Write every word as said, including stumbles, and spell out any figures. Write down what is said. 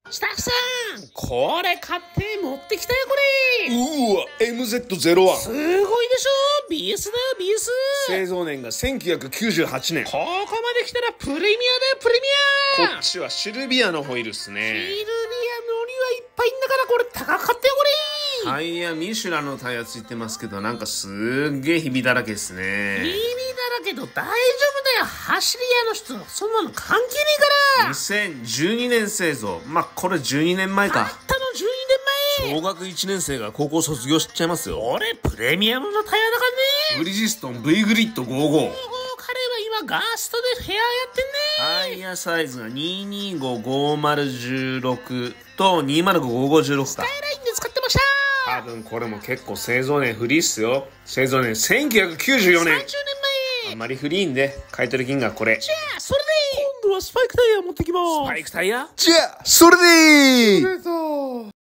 スタッフさん、これ買って持ってきたよ、これ。 うーわ、エムゼットゼロワン。 すごいでしょ？ ビーエス だよ、ビーエス。 製造年がせんきゅうひゃくきゅうじゅうはちねん。 ここまで来たらプレミアだよ、プレミア。 こっちはシルビアのホイールっすシルね。 ビアのりはいっぱいんだから、これ高かったよ、これ。 タイヤミシュランのタイヤついてますけど、なんかすっげえひびだらけっすひびね。 だらけど大丈夫だよ。走り屋の人、そんなの関係ねえから。 にせんじゅうにねん製造。まあ、これじゅうにねんまえか。 たったのじゅうにねんまえ。 小学いちねん生が高校卒業しちゃいますよ。 俺、プレミアムのタイヤだからね。 ブリヂストン V グリッドごじゅうご。 彼は今ガーストでフェアやってんね。 タイヤサイズがにーにーごごーまるいちろくとにーまるごごごいちろくか。 スタイラインで使ってました。 多分これも結構製造年フリーっすよ。製造年せんきゅうひゃくきゅうじゅうよねん。 さんじゅうねんまえ。 あんまりフリーんで、買い取り金額これ。 じゃあ、それで今度はスパイクタイヤ持ってきます。 スパイクタイヤ？ じゃあ、それでーす。